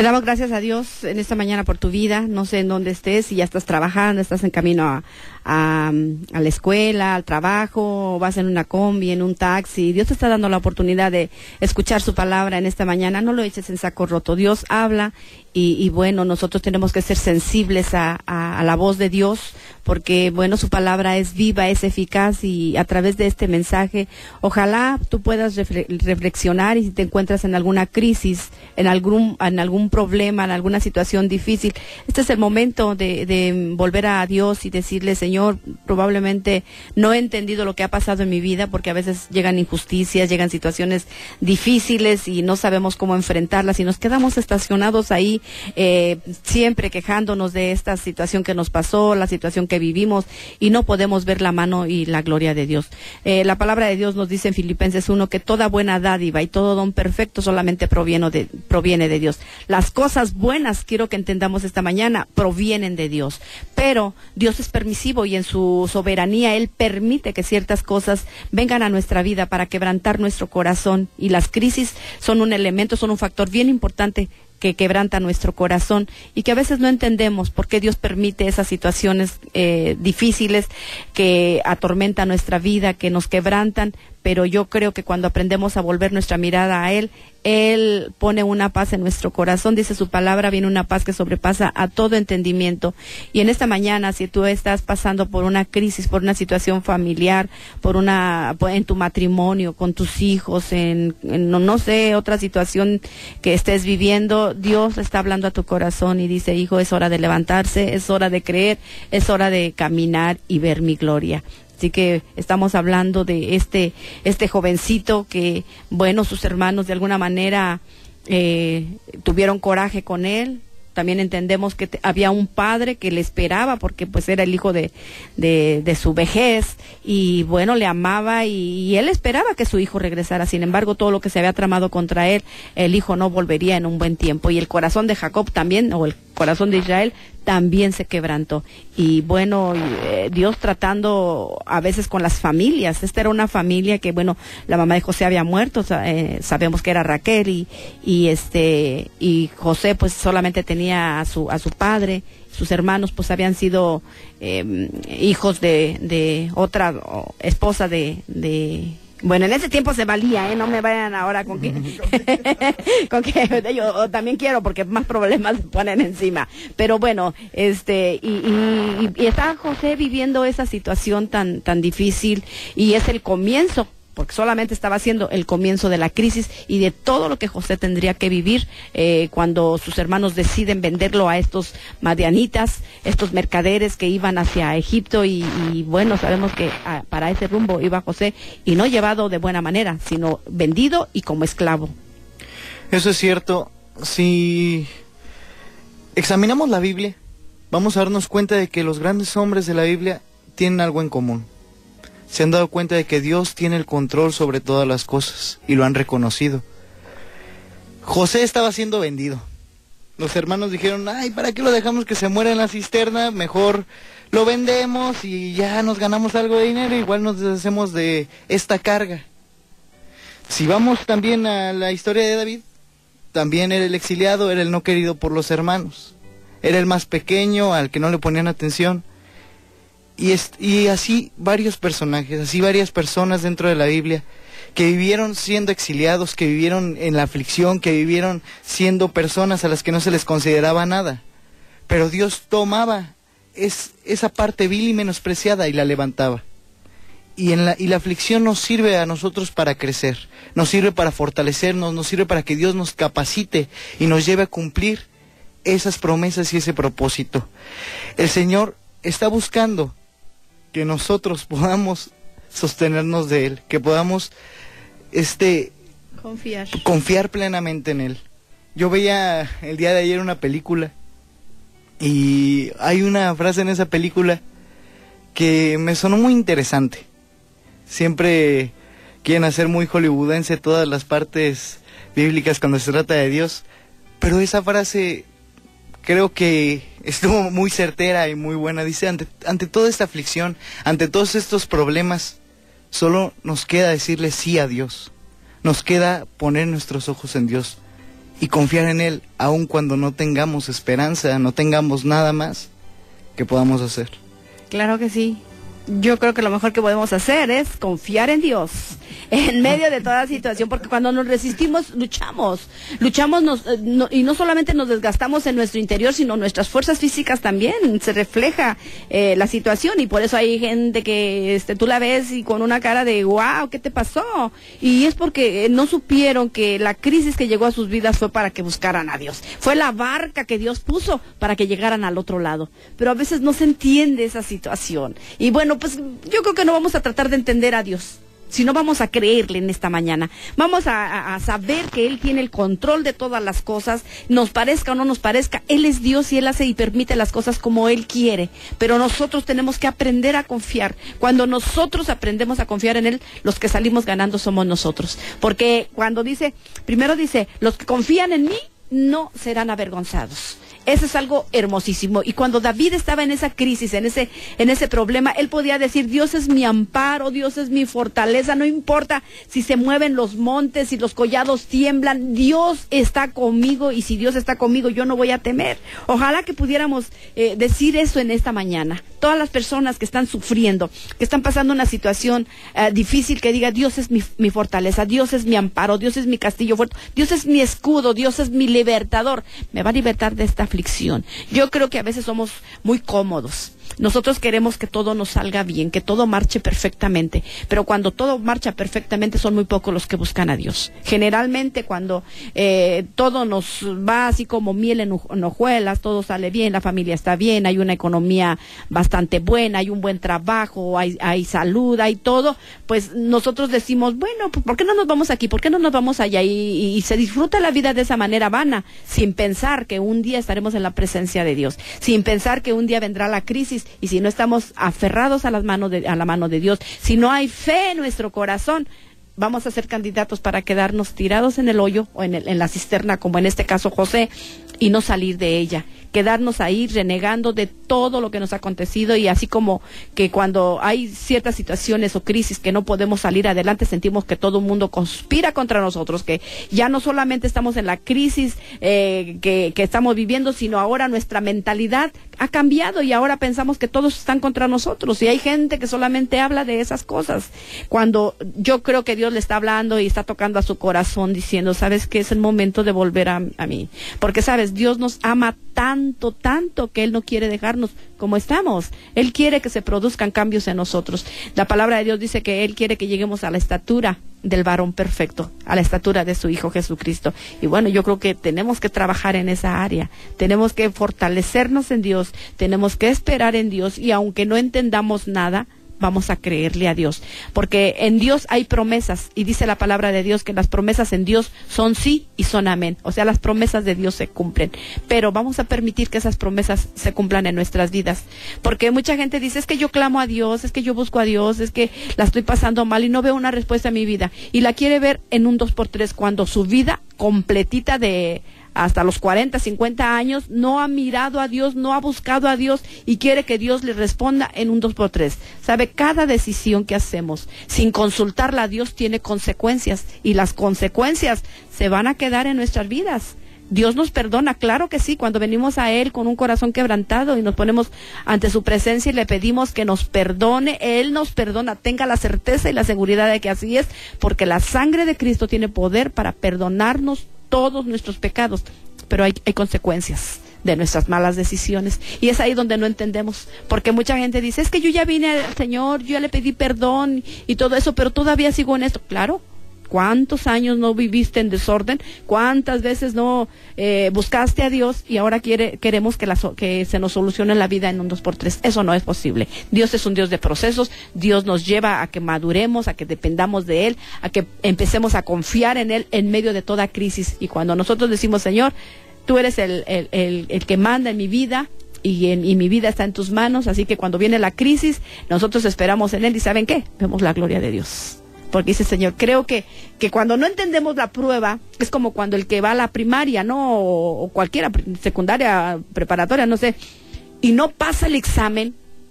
Le damos gracias a Dios en esta mañana por tu vida. No sé en dónde estés, si ya estás trabajando, estás en camino a la escuela, al trabajo, vas en una combi, en un taxi. Dios te está dando la oportunidad de escuchar su palabra en esta mañana. No lo eches en saco roto. Dios habla y bueno, nosotros tenemos que ser sensibles a la voz de Dios, porque bueno, su palabra es viva, es eficaz, y a través de este mensaje ojalá tú puedas reflexionar, y si te encuentras en alguna crisis, en algún problema, en alguna situación difícil, este es el momento de volver a Dios y decirle: Señor, probablemente no he entendido lo que ha pasado en mi vida, porque a veces llegan injusticias, llegan situaciones difíciles y no sabemos cómo enfrentarlas, y nos quedamos estacionados ahí, siempre quejándonos de esta situación que nos pasó, la situación que vivimos, y no podemos ver la mano y la gloria de Dios. La palabra de Dios nos dice en Filipenses 1 que toda buena dádiva y todo don perfecto solamente proviene de Dios. Las cosas buenas, quiero que entendamos esta mañana, provienen de Dios, pero Dios es permisivo y en su soberanía Él permite que ciertas cosas vengan a nuestra vida para quebrantar nuestro corazón, y las crisis son un elemento, son un factor bien importante que quebranta nuestro corazón, y que a veces no entendemos por qué Dios permite esas situaciones difíciles que atormentan nuestra vida, que nos quebrantan. Pero yo creo que cuando aprendemos a volver nuestra mirada a Él, Él pone una paz en nuestro corazón. Dice su palabra, viene una paz que sobrepasa a todo entendimiento. Y en esta mañana, si tú estás pasando por una crisis, por una situación familiar, en tu matrimonio, con tus hijos, no sé, otra situación que estés viviendo, Dios está hablando a tu corazón y dice: hijo, es hora de levantarse, es hora de creer, es hora de caminar y ver mi gloria. Así que estamos hablando de este jovencito que, bueno, sus hermanos de alguna manera tuvieron coraje con él. También entendemos que había un padre que le esperaba, porque pues era el hijo de su vejez, y bueno, le amaba, y él esperaba que su hijo regresara. Sin embargo, todo lo que se había tramado contra él, el hijo no volvería en un buen tiempo, y el corazón de Jacob también, o el corazón de Israel también se quebrantó. Y bueno, Dios tratando a veces con las familias. Esta era una familia que, bueno, la mamá de José había muerto, sabemos que era Raquel, y José pues solamente tenía a su padre. Sus hermanos pues habían sido hijos de otra esposa bueno, en ese tiempo se valía, no me vayan ahora con que yo también quiero, porque más problemas se ponen encima. Pero bueno, y está José viviendo esa situación tan difícil, y es el comienzo, porque solamente estaba siendo el comienzo de la crisis y de todo lo que José tendría que vivir cuando sus hermanos deciden venderlo a estos madianitas, estos mercaderes que iban hacia Egipto, y bueno, sabemos que para ese rumbo iba José, y no llevado de buena manera, sino vendido y como esclavo. Eso es cierto. Si examinamos la Biblia, vamos a darnos cuenta de que los grandes hombres de la Biblia tienen algo en común. Se han dado cuenta de que Dios tiene el control sobre todas las cosas, y lo han reconocido. José estaba siendo vendido. Los hermanos dijeron: ay, ¿para qué lo dejamos que se muera en la cisterna? Mejor lo vendemos y ya nos ganamos algo de dinero, igual nos deshacemos de esta carga. Si vamos también a la historia de David, también era el exiliado, era el no querido por los hermanos. Era el más pequeño, al que no le ponían atención. Y así varios personajes, así varias personas dentro de la Biblia que vivieron siendo exiliados, que vivieron en la aflicción, que vivieron siendo personas a las que no se les consideraba nada. Pero Dios tomaba esa parte vil y menospreciada y la levantaba. Y la aflicción nos sirve a nosotros para crecer, nos sirve para fortalecernos, nos sirve para que Dios nos capacite y nos lleve a cumplir esas promesas y ese propósito. El Señor está buscando que nosotros podamos sostenernos de Él, que podamos confiar plenamente en Él. Yo veía el día de ayer una película, y hay una frase en esa película que me sonó muy interesante. Siempre quieren hacer muy hollywoodense todas las partes bíblicas cuando se trata de Dios, pero esa frase creo que estuvo muy certera y muy buena. Dice: ante toda esta aflicción, ante todos estos problemas, solo nos queda decirle sí a Dios. Nos queda poner nuestros ojos en Dios y confiar en Él, aun cuando no tengamos esperanza, no tengamos nada más que podamos hacer. Claro que sí. Yo creo que lo mejor que podemos hacer es confiar en Dios en medio de toda situación, porque cuando nos resistimos, luchamos y no solamente nos desgastamos en nuestro interior, sino nuestras fuerzas físicas también, se refleja la situación, y por eso hay gente que tú la ves y con una cara de wow, ¿qué te pasó? Y es porque no supieron que la crisis que llegó a sus vidas fue para que buscaran a Dios, fue la barca que Dios puso para que llegaran al otro lado, pero a veces no se entiende esa situación, y bueno, pues yo creo que no vamos a tratar de entender a Dios, sino vamos a creerle en esta mañana. Vamos a saber que Él tiene el control de todas las cosas, nos parezca o no nos parezca. Él es Dios y Él hace y permite las cosas como Él quiere, pero nosotros tenemos que aprender a confiar. Cuando nosotros aprendemos a confiar en Él, los que salimos ganando somos nosotros, porque cuando primero dice, los que confían en mí no serán avergonzados. Eso es algo hermosísimo. Y cuando David estaba en esa crisis, en ese problema, él podía decir, Dios es mi amparo, Dios es mi fortaleza, no importa si se mueven los montes, si los collados tiemblan, Dios está conmigo, y si Dios está conmigo, yo no voy a temer. Ojalá que pudiéramos decir eso en esta mañana. Todas las personas que están sufriendo, que están pasando una situación difícil, que diga, Dios es mi fortaleza, Dios es mi amparo, Dios es mi castillo fuerte, Dios es mi escudo, Dios es mi libertador, me va a libertar de esta aflicción. Yo creo que a veces somos muy cómodos. Nosotros queremos que todo nos salga bien, que todo marche perfectamente, pero cuando todo marcha perfectamente son muy pocos los que buscan a Dios. Generalmente cuando todo nos va así como miel en hojuelas, todo sale bien, la familia está bien, hay una economía bastante buena, hay un buen trabajo, hay salud, hay todo, pues nosotros decimos, bueno, pues ¿por qué no nos vamos aquí? ¿Por qué no nos vamos allá? Y se disfruta la vida de esa manera vana, sin pensar que un día estaremos en la presencia de Dios, sin pensar que un día vendrá la crisis. Y si no estamos aferrados a la mano de Dios, si no hay fe en nuestro corazón, vamos a ser candidatos para quedarnos tirados en el hoyo o en la cisterna, como en este caso José, y no salir de ella, quedarnos ahí renegando de todo lo que nos ha acontecido. Y así como que cuando hay ciertas situaciones o crisis que no podemos salir adelante, sentimos que todo el mundo conspira contra nosotros, que ya no solamente estamos en la crisis que estamos viviendo, sino ahora nuestra mentalidad ha cambiado y ahora pensamos que todos están contra nosotros, y hay gente que solamente habla de esas cosas, cuando yo creo que Dios le está hablando y está tocando a su corazón diciendo, ¿sabes qué? Es el momento de volver a mí, porque sabes, Dios nos ama tanto, tanto, que Él no quiere dejarnos como estamos. Él quiere que se produzcan cambios en nosotros. La palabra de Dios dice que Él quiere que lleguemos a la estatura del varón perfecto, a la estatura de su Hijo Jesucristo. Y bueno, yo creo que tenemos que trabajar en esa área, tenemos que fortalecernos en Dios, tenemos que esperar en Dios, y aunque no entendamos nada, vamos a creerle a Dios, porque en Dios hay promesas, y dice la palabra de Dios que las promesas en Dios son sí y son amén. O sea, las promesas de Dios se cumplen, pero vamos a permitir que esas promesas se cumplan en nuestras vidas, porque mucha gente dice, es que yo clamo a Dios, es que yo busco a Dios, es que la estoy pasando mal y no veo una respuesta a mi vida, y la quiere ver en un 2x3, cuando su vida completita de hasta los 40, 50 años, no ha mirado a Dios, no ha buscado a Dios, y quiere que Dios le responda en un 2x3. Sabe, cada decisión que hacemos sin consultarla a Dios tiene consecuencias, y las consecuencias se van a quedar en nuestras vidas. Dios nos perdona, claro que sí, cuando venimos a Él con un corazón quebrantado y nos ponemos ante su presencia y le pedimos que nos perdone, Él nos perdona. Tenga la certeza y la seguridad de que así es, porque la sangre de Cristo tiene poder para perdonarnos todos nuestros pecados, pero hay consecuencias de nuestras malas decisiones, y es ahí donde no entendemos, porque mucha gente dice, es que yo ya vine al Señor, yo ya le pedí perdón y todo eso, pero todavía sigo en esto. Claro, ¿cuántos años no viviste en desorden? ¿Cuántas veces no buscaste a Dios y ahora queremos que se nos solucione la vida en un 2x3? Eso no es posible. Dios es un Dios de procesos. Dios nos lleva a que maduremos, a que dependamos de Él, a que empecemos a confiar en Él en medio de toda crisis. Y cuando nosotros decimos, Señor, tú eres el que manda en mi vida, y mi vida está en tus manos, así que cuando viene la crisis, nosotros esperamos en Él, y ¿saben qué? Vemos la gloria de Dios. Porque dice, Señor, creo que cuando no entendemos la prueba, es como cuando el que va a la primaria, ¿no? O cualquiera, secundaria, preparatoria, no sé, y no pasa el examen,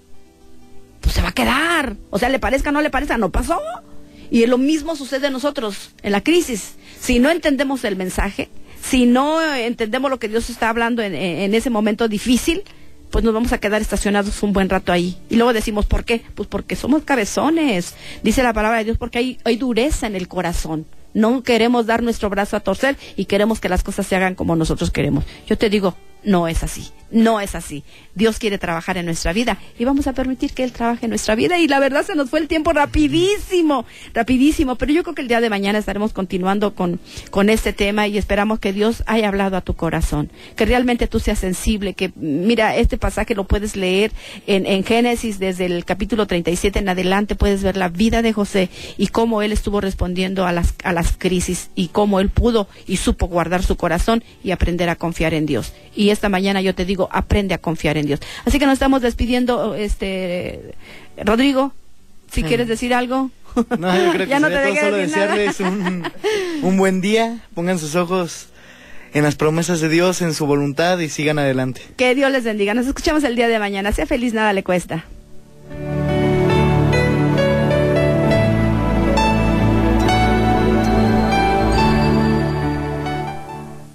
pues se va a quedar. O sea, le parezca o no le parezca, no pasó. Y lo mismo sucede a nosotros en la crisis. Si no entendemos el mensaje, Si no entendemos lo que Dios está hablando en ese momento difícil, pues nos vamos a quedar estacionados un buen rato ahí. Y luego decimos, ¿por qué? Pues porque somos cabezones, dice la palabra de Dios, porque hay dureza en el corazón. No queremos dar nuestro brazo a torcer y queremos que las cosas se hagan como nosotros queremos. Yo te digo, no es así, no es así. Dios quiere trabajar en nuestra vida y vamos a permitir que Él trabaje en nuestra vida. Y la verdad se nos fue el tiempo rapidísimo, rapidísimo. Pero yo creo que el día de mañana estaremos continuando con este tema y esperamos que Dios haya hablado a tu corazón, que realmente tú seas sensible, que mira, este pasaje lo puedes leer en Génesis desde el capítulo 37 en adelante, puedes ver la vida de José y cómo él estuvo respondiendo a las crisis y cómo él pudo y supo guardar su corazón y aprender a confiar en Dios. Y esta mañana yo te digo, aprende a confiar en Dios. Así que nos estamos despidiendo, Rodrigo, si quieres decir algo. No, yo creo que no te solo desearles un buen día, pongan sus ojos en las promesas de Dios, en su voluntad y sigan adelante. Que Dios les bendiga. Nos escuchamos el día de mañana. Sea feliz, nada le cuesta.